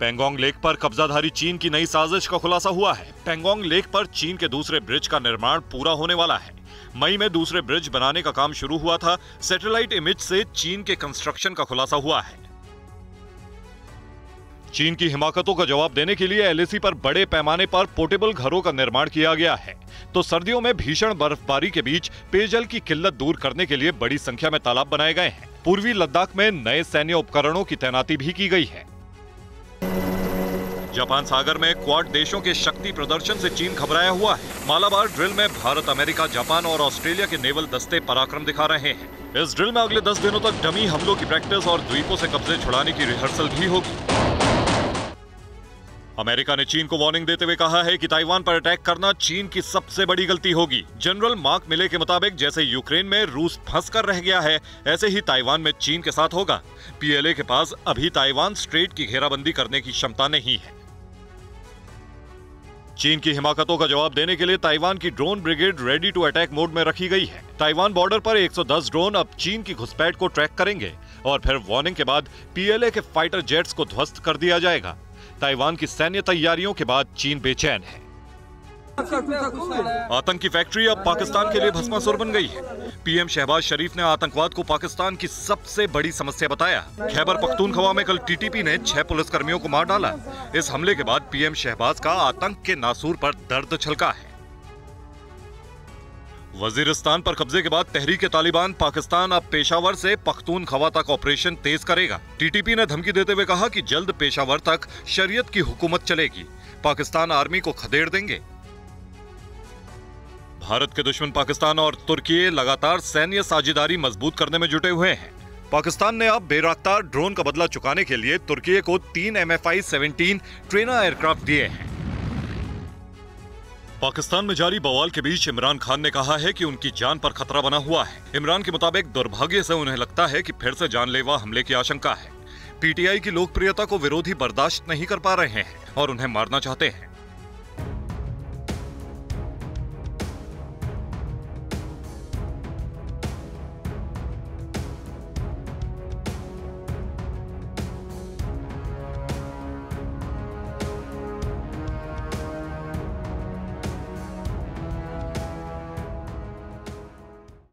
Pangong lake पर कब्जाधारी चीन की नई साजिश का खुलासा हुआ है। पेंगोंग लेक पर चीन के दूसरे ब्रिज का निर्माण पूरा होने वाला है। मई में दूसरे ब्रिज बनाने का काम शुरू हुआ था। सैटेलाइट इमेज से चीन के कंस्ट्रक्शन का खुलासा हुआ है। चीन की हिमाकतों का जवाब देने के लिए एलएसी पर बड़े पैमाने पर पोर्टेबल घरों का निर्माण किया गया है। तो सर्दियों में भीषण बर्फबारी के बीच पेयजल की किल्लत दूर करने के लिए बड़ी संख्या में तालाब बनाए गए हैं। पूर्वी लद्दाख में नए सैन्य उपकरणों की तैनाती भी की गई है। जापान सागर में क्वाड देशों के शक्ति प्रदर्शन से चीन घबराया हुआ है। मालाबार ड्रिल में भारत, अमेरिका, जापान और ऑस्ट्रेलिया के नेवल दस्ते पराक्रम दिखा रहे हैं। इस ड्रिल में अगले 10 दिनों तक डमी हमलों की प्रैक्टिस और द्वीपों से कब्जे छुड़ाने की रिहर्सल भी होगी। अमेरिका ने चीन को वार्निंग देते हुए कहा है कि ताइवान पर अटैक करना चीन की सबसे बड़ी गलती होगी। जनरल मार्क मिले के मुताबिक जैसे यूक्रेन में रूस फंस कर रह गया है, ऐसे ही ताइवान में चीन के साथ होगा। पीएलए के पास अभी ताइवान स्ट्रेट की घेराबंदी करने की क्षमता नहीं है। चीन की हिमाकतों का जवाब देने के लिए ताइवान की drone brigade ready to attack mode में रखी गई है। ताइवान बॉर्डर पर 110 ड्रोन अब चीन की घुसपैठ को ट्रैक करेंगे और फिर वार्निंग के बाद पीएलए के फाइटर जेट्स को ध्वस्त कर दिया जाएगा। ताइवान की सैन्य तैयारियों के बाद चीन बेचैन है। आतंक की फैक्ट्री अब पाकिस्तान के लिए भस्मासुर बन गई है। पीएम शहबाज शरीफ ने आतंकवाद को पाकिस्तान की सबसे बड़ी समस्या बताया। खैबर पख्तूनख्वा में कल टीटीपी ने 6 पुलिसकर्मियों को मार डाला। इस हमले के बाद पीएम शहबाज का आतंक के नासूर पर दर्द छलका है। वजीरिस्तान पर कब्जे के बाद तहरीक तालिबान पाकिस्तान अब पेशावर से पख्तूनख्वा तक ऑपरेशन तेज करेगा। टीटीपी ने धमकी देते हुए कहा कि जल्द पेशावर तक शरीयत की हुकूमत चलेगी। पाकिस्तान आर्मी को खदेड़ देंगे। भारत के दुश्मन पाकिस्तान और तुर्की लगातार सैन्य साझेदारी मजबूत करने में जुटे हुए हैं। पाकिस्तान ने अब बेराख्तार ड्रोन का बदला चुकाने के लिए तुर्की को 3 MFI-17 ट्रेना एयरक्राफ्ट दिए हैं। पाकिस्तान में जारी बवाल के बीच इमरान खान ने कहा है कि उनकी जान पर खतरा बना हुआ है। इमरान के मुताबिक दुर्भाग्य से उन्हें लगता है कि फिर से जानलेवा हमले की आशंका है। पीटीआई की लोकप्रियता को विरोधी बर्दाश्त नहीं कर पा रहे हैं और उन्हें मारना चाहते हैं।